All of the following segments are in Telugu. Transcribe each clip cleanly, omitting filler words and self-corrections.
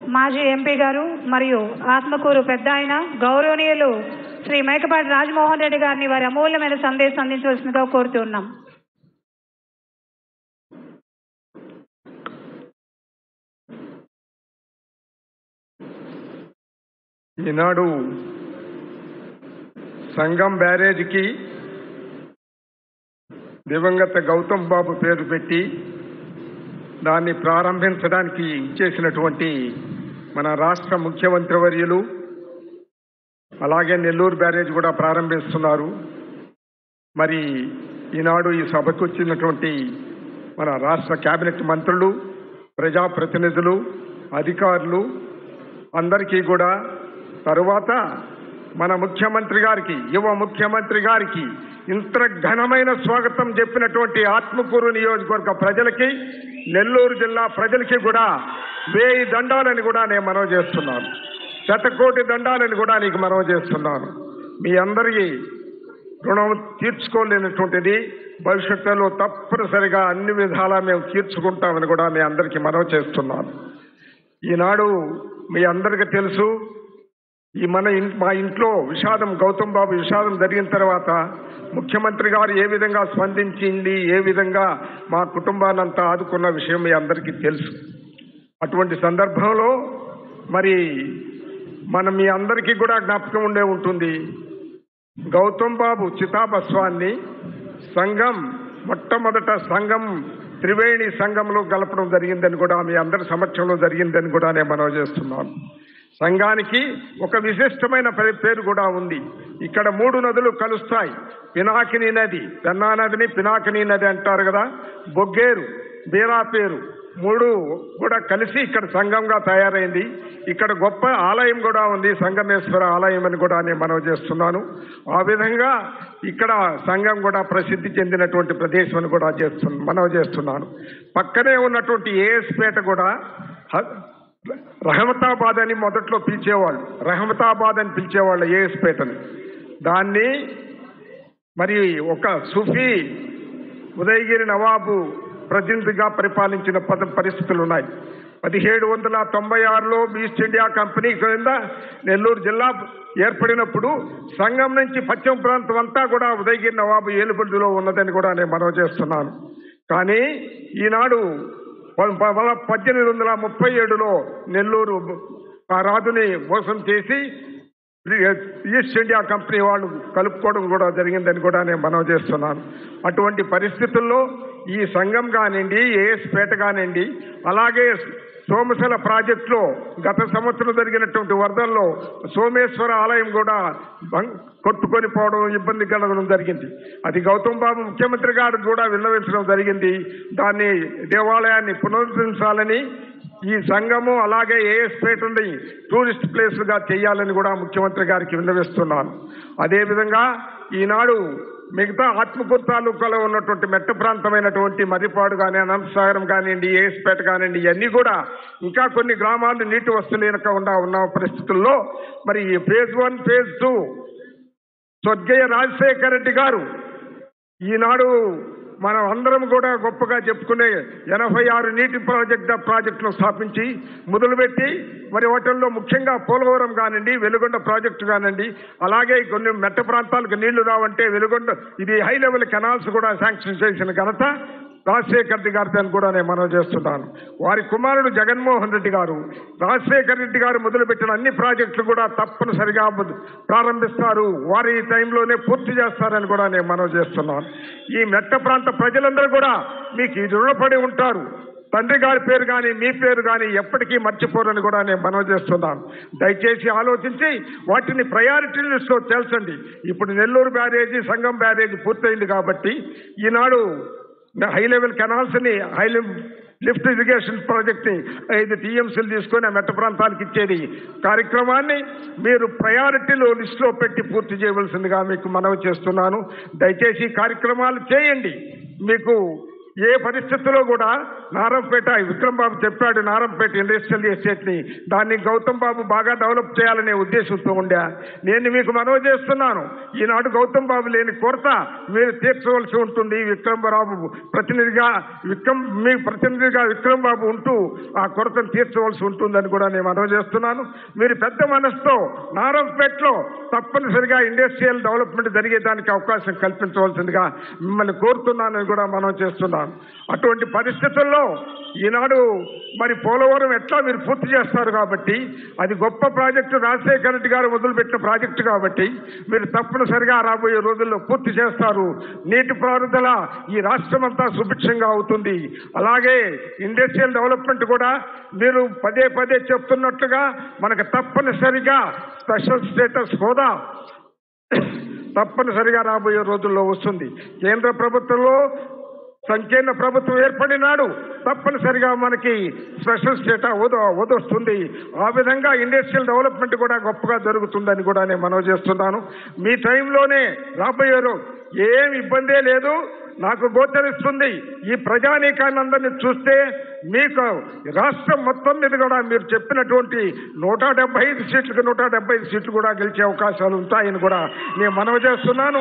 మాజీ ఎంపీ గారు మరియు ఆత్మకూరు పెద్దాయన గౌరవనీయులు శ్రీ మేకపాటి రాజమోహన్ రెడ్డి గారిని వారి అమూల్యమైన సందేశం అందించవలసిందిగా కోరుతున్నాం. ఈనాడు సంగం బ్యారేజీకి దివంగత గౌతమ్ బాబు పేరు పెట్టి దాన్ని ప్రారంభించడానికి ఇచ్చేసినటువంటి మన రాష్ట్ర ముఖ్యమంత్రి వర్యులు, అలాగే నెల్లూరు బ్యారేజ్ కూడా ప్రారంభిస్తున్నారు. మరి ఈనాడు ఈ సభకు వచ్చినటువంటి మన రాష్ట్ర కేబినెట్ మంత్రులు, ప్రజాప్రతినిధులు, అధికారులు అందరికీ కూడా, తరువాత మన ముఖ్యమంత్రి గారికి, యువ ముఖ్యమంత్రి గారికి ఇంత ఘనమైన స్వాగతం చెప్పినటువంటి ఆత్మకూరు నియోజకవర్గ ప్రజలకి, నెల్లూరు జిల్లా ప్రజలకి కూడా 1000 దండాలని కూడా నేను మనవి చేస్తున్నాను. 1,00,00,000 దండాలని కూడా నీకు మనవి చేస్తున్నాను. మీ అందరికీ రుణం తీర్చుకోలేనటువంటిది, భవిష్యత్తులో తప్పనిసరిగా అన్ని విధాలా మేము తీర్చుకుంటామని కూడా మీ అందరికీ మనవి చేస్తున్నాను. ఈనాడు మీ అందరికీ తెలుసు, మా ఇంట్లో విషాదం, గౌతమ్ బాబు విషాదం జరిగిన తర్వాత ముఖ్యమంత్రి గారు ఏ విధంగా స్పందించింది, ఏ విధంగా మా కుటుంబాన్నంతా ఆదుకున్న విషయం మీ అందరికీ తెలుసు. అటువంటి సందర్భంలో మరి మీ అందరికీ కూడా జ్ఞాపకం ఉండే ఉంటుంది, గౌతమ్ బాబు చితాభస్వాన్ని సంఘం మొట్టమొదట సంఘం త్రివేణి సంఘంలో కలపడం జరిగిందని కూడా మీ అందరి సమక్షంలో జరిగిందని కూడా నేను మనవి చేస్తున్నాను. సంఘానికి ఒక విశిష్టమైన పేరు కూడా ఉంది. ఇక్కడ 3 నదులు కలుస్తాయి. పినాకిని నది, పెన్నా నదిని పినాకిని నది అంటారు కదా, బొగ్గేరు, బీరాపేరు 3 కూడా కలిసి ఇక్కడ సంఘంగా తయారైంది. ఇక్కడ గొప్ప ఆలయం కూడా ఉంది, సంగమేశ్వర ఆలయం అని కూడా నేను మనవి చేస్తున్నాను. ఆ విధంగా ఇక్కడ సంఘం కూడా ప్రసిద్ధి చెందినటువంటి ప్రదేశం అని కూడా మనవి చేస్తున్నాను. పక్కనే ఉన్నటువంటి ఏఎస్పేట కూడా రహమతాబాద్ అని మొదట్లో పిలిచేవాళ్ళు, రహమతాబాద్ అని పిలిచేవాళ్ళు ఏఎస్పేటని. దాన్ని మరి ఒక సుఫీ ఉదయగిరి నవాబు ప్రతినిధిగా పరిపాలించిన పరిస్థితులు ఉన్నాయి. 1796లో ఈస్ట్ ఇండియా కంపెనీ కింద నెల్లూరు జిల్లా ఏర్పడినప్పుడు సంఘం నుంచి పశ్చిమ ప్రాంతం అంతా కూడా ఉదయగిరి నవాబు ఏలుబడిలో ఉన్నదని కూడా నేను మనవి చేస్తున్నాను. కానీ ఈనాడు 1837లో నెల్లూరు ఆ రాజుని మోసం చేసి ఈస్ట్ ఇండియా కంపెనీ వాళ్ళు కలుపుకోవడం కూడా జరిగిందని కూడా నేను మనవి చేస్తున్నాను. అటువంటి పరిస్థితుల్లో ఈ సంఘం కానివ్వండి, ఏఎస్పేట కానివ్వండి, అలాగే సోమశల ప్రాజెక్టులో గత సంవత్సరం జరిగినటువంటి వరదల్లో సోమేశ్వర ఆలయం కూడా కొట్టుకొని పోవడం, ఇబ్బంది కలగడం జరిగింది. అది గౌతమ్ బాబు ముఖ్యమంత్రి గారు కూడా విన్నవించడం జరిగింది. దాన్ని దేవాలయాన్ని పునరుద్ధరించాలని, ఈ సంఘము అలాగే ఏఎస్పేటని టూరిస్ట్ ప్లేస్లుగా చేయాలని కూడా ముఖ్యమంత్రి గారికి విన్నవిస్తున్నాను. అదేవిధంగా ఈనాడు మిగతా ఆత్మకూరు తాలూకాలో ఉన్నటువంటి మెట్ట ప్రాంతమైనటువంటి మర్రిపాడు కానీ, అనంతసాగరం కానివ్వండి, ఏఎస్పేట కానివ్వండి, ఇవన్నీ కూడా ఇంకా కొన్ని గ్రామాలు నీటి వస్తువులేనకుండా ఉన్న పరిస్థితుల్లో మరి ఫేజ్ 1, ఫేజ్ 2 స్వర్గీయ రాజశేఖర రెడ్డి గారు ఈనాడు మనం అందరం కూడా గొప్పగా చెప్పుకునే 86 నీటి ప్రాజెక్టును స్థాపించి మొదలుపెట్టి మరి వాటిల్లో ముఖ్యంగా పోలవరం కానివ్వండి, వెలుగొండ ప్రాజెక్టు కానివ్వండి, అలాగే కొన్ని మెట్ట ప్రాంతాలకు నీళ్లు రావంటే వెలుగొండ ఇది హై లెవెల్ కెనాల్స్ కూడా శాంక్షన్ చేసిన ఘనత రాజశేఖర రెడ్డి గారితో కూడా నేను మనవి చేస్తున్నాను. వారి కుమారుడు జగన్మోహన్ రెడ్డి గారు, రాజశేఖర రెడ్డి గారు మొదలుపెట్టిన అన్ని ప్రాజెక్టులు కూడా తప్పనిసరిగా ప్రారంభిస్తారు, వారి టైంలోనే పూర్తి చేస్తారని కూడా నేను మనవి చేస్తున్నాను. ఈ మెట్ట ప్రాంత ప్రజలందరూ కూడా మీకు రుణపడి ఉంటారు. తండ్రి గారి పేరు కానీ మీ పేరు కానీ ఎప్పటికీ మర్చిపోరని కూడా నేను మనవి చేస్తున్నాను. దయచేసి ఆలోచించి వాటిని ప్రయారిటీ లిస్టులో చేర్చండి. ఇప్పుడు నెల్లూరు బ్యారేజీ, సంగం బ్యారేజీ పూర్తయింది కాబట్టి ఈనాడు హై లెవెల్ కెనాల్స్ని, హై లిఫ్ట్ ఇరిగేషన్ ప్రాజెక్ట్ని 5 టీఎంసీలు తీసుకొని ఆ మెట్ట ప్రాంతానికి ఇచ్చేది కార్యక్రమాన్ని మీరు ప్రయారిటీలో లిస్టులో పెట్టి పూర్తి చేయవలసిందిగా మీకు మనవి చేస్తున్నాను. దయచేసి కార్యక్రమాలు చేయండి. మీకు ఏ పరిస్థితుల్లో కూడా నారంపేట విక్రమ్ బాబు చెప్పాడు, నారంపేట ఇండస్ట్రియల్ ఎస్టేట్ ని దాన్ని గౌతమ్ బాబు బాగా డెవలప్ చేయాలనే ఉద్దేశంతో ఉండే నేను మీకు మనవి చేస్తున్నాను. ఈనాడు గౌతమ్ బాబు లేని కొరత మీరు తీర్చవలసి ఉంటుంది. విక్రమ్ బాబు ప్రతినిధిగా విక్రమ్ బాబు ఉంటూ ఆ కొరతను తీర్చవలసి ఉంటుందని కూడా నేను మనవి చేస్తున్నాను. మీరు పెద్ద మనసుతో నారంపేటలో తప్పనిసరిగా ఇండస్ట్రియల్ డెవలప్మెంట్ జరిగేదానికి అవకాశం కల్పించవలసిందిగా మిమ్మల్ని కోరుతున్నానని కూడా మనం చేస్తున్నాను. అటువంటి పరిస్థితుల్లో ఈనాడు మరి పోలవరం ఎట్లా మీరు పూర్తి చేస్తారు కాబట్టి అది గొప్ప ప్రాజెక్టు, రాజశేఖర రెడ్డి గారు మొదలుపెట్టిన ప్రాజెక్టు కాబట్టి మీరు తప్పనిసరిగా రాబోయే రోజుల్లో పూర్తి చేస్తారు. నీటి పారుదల ఈ రాష్ట్రం అంతా సుభిక్షంగా అవుతుంది. అలాగే ఇండస్ట్రియల్ డెవలప్మెంట్ కూడా మీరు పదే పదే చెప్తున్నట్లుగా మనకు తప్పనిసరిగా స్పెషల్ స్టేటస్ హోదా తప్పనిసరిగా రాబోయే రోజుల్లో వస్తుంది. కేంద్ర ప్రభుత్వంలో సంకీర్ణ ప్రభుత్వం ఏర్పడినాడు తప్పనిసరిగా మనకి స్పెషల్ స్టేటస్ వస్తుంది. ఆ విధంగా ఇండస్ట్రియల్ డెవలప్మెంట్ కూడా గొప్పగా జరుగుతుందని కూడా నేను మనవి చేస్తున్నాను. మీ టైంలోనే రాబోయే ఏం ఇబ్బందే లేదు నాకు గోచరిస్తుంది. ఈ ప్రజానీకాన్ని అందరినీ చూస్తే మీకు రాష్ట్రం మొత్తం మీద కూడా మీరు చెప్పినటువంటి 175 సీట్లకు 175 సీట్లు కూడా గెలిచే అవకాశాలు ఉంటాయని కూడా నేను మనవి చేస్తున్నాను.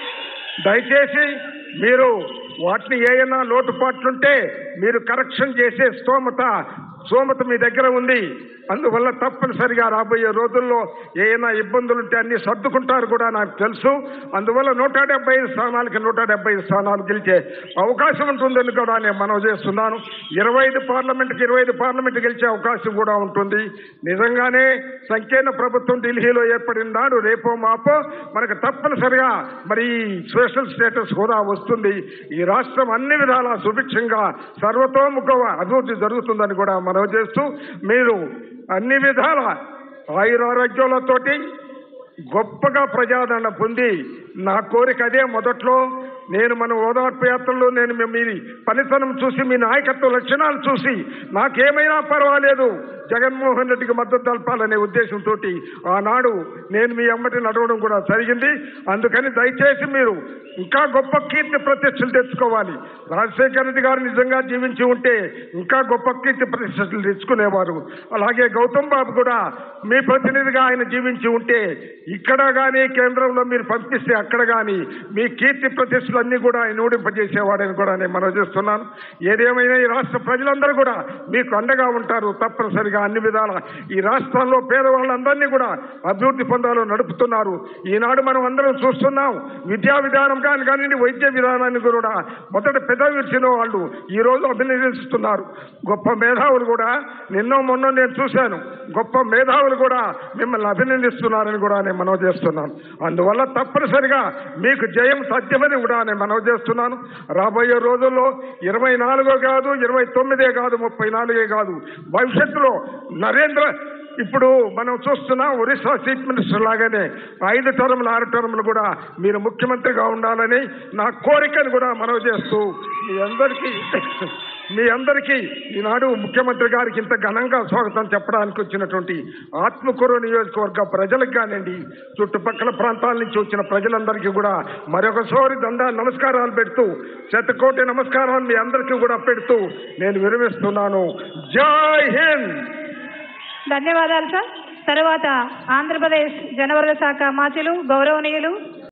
దయచేసి మీరు వాటిని ఏమైనా లోటుపాట్లుంటే మీరు కరెక్షన్ చేసే స్తోమత మీ దగ్గర ఉంది. అందువల్ల తప్పనిసరిగా రాబోయే రోజుల్లో ఏమైనా ఇబ్బందులుంటే అన్ని సర్దుకుంటారు కూడా నాకు తెలుసు. అందువల్ల 175 స్థానాలకి 175 స్థానాలు గెలిచే అవకాశం ఉంటుందని కూడా నేను మనవి చేస్తున్నాను. 25 పార్లమెంట్ గెలిచే అవకాశం కూడా ఉంటుంది. నిజంగానే సంకీర్ణ ప్రభుత్వం ఢిల్లీలో ఏర్పడిన నాడు రేపో మాపో మనకు తప్పనిసరిగా మరి స్పెషల్ స్టేటస్ హోదా వస్తుంది. ఈ రాష్ట్రం అన్ని విధాలా సుభిక్షంగా సర్వతోముఖ అభివృద్ధి జరుగుతుందని కూడా మనవి చేస్తూ మీరు అన్ని విధాల ఆయురారోగ్యాలతోటి గొప్పగా ప్రజాదరణ పొంది నా కోరిక అదే. మొదట్లో నేను మన ఓదార్పు యాత్రలో నేను మీ పనితనం చూసి మీ నాయకత్వ లక్షణాలు చూసి నాకేమైనా పర్వాలేదు జగన్మోహన్ రెడ్డికి మద్దతు తెలపాలనే ఉద్దేశంతో ఆనాడు నేను మీ అమ్మటి నడవడం కూడా జరిగింది. అందుకని దయచేసి మీరు ఇంకా గొప్ప కీర్తి ప్రతిష్టలు తెచ్చుకోవాలి. రాజశేఖర రెడ్డి గారు నిజంగా జీవించి ఉంటే ఇంకా గొప్ప కీర్తి ప్రతిష్టలు తెచ్చుకునేవారు. అలాగే గౌతమ్ బాబు కూడా మీ ప్రతినిధిగా ఆయన జీవించి ఉంటే ఇక్కడ కానీ కేంద్రంలో మీరు పంపిస్తే అక్కడ కానీ మీ కీర్తి ప్రతిష్టలు అన్ని కూడా ఆయన ఊడింపజేసేవాడని కూడా నేను మనవి చేస్తున్నాను. ఏదేమైనా ఈ రాష్ట్ర ప్రజలందరూ కూడా మీకు అండగా ఉంటారు. తప్పనిసరిగా అన్ని విధాల ఈ రాష్ట్రంలో పేదవాళ్ళందరినీ కూడా అభివృద్ధి పొందాలో నడుపుతున్నారు. ఈనాడు మనం అందరం చూస్తున్నాం. విద్యా విధానం కానివ్వండి, వైద్య విధానాన్ని కూడా మొదట పెదవి విరిచిన వాళ్ళు ఈ రోజు అభినందిస్తున్నారు. గొప్ప మేధావులు కూడా మొన్న నేను చూశాను. గొప్ప మేధావులు కూడా మిమ్మల్ని అభినందిస్తున్నారని కూడా నేను మనవి చేస్తున్నాను. అందువల్ల తప్పనిసరిగా మీకు జయం సాధ్యమని కూడా నేను మనవి చేస్తున్నాను. రాబోయే రోజుల్లో 24 కాదు, 29 కాదు, 34 కాదు, భవిష్యత్తులో ఇప్పుడు మనం చూస్తున్నాం ఒరిస్సా చీఫ్ మినిస్టర్ లాగానే 5 టర్ములు 6 టర్ములు కూడా మీరు ముఖ్యమంత్రిగా ఉండాలని నా కోరికను కూడా మనవి చేస్తూ మీ అందరికీ ఈనాడు ముఖ్యమంత్రి గారికి ఇంత ఘనంగా స్వాగతం చెప్పడానికి వచ్చినటువంటి ఆత్మకూరు నియోజకవర్గ ప్రజలకు కానివ్వండి, చుట్టుపక్కల ప్రాంతాల నుంచి వచ్చిన ప్రజలందరికీ కూడా మరొకసారి నమస్కారాలు పెడుతూ, శతకోటి నమస్కారాలు మీ అందరికీ కూడా పెడుతూ నేను విరమిస్తున్నాను. జై హింద్. ధన్యవాదాలు సార్. తర్వాత ఆంధ్రప్రదేశ్ జనవరుల శాఖ మాచిలు గౌరవనీయులు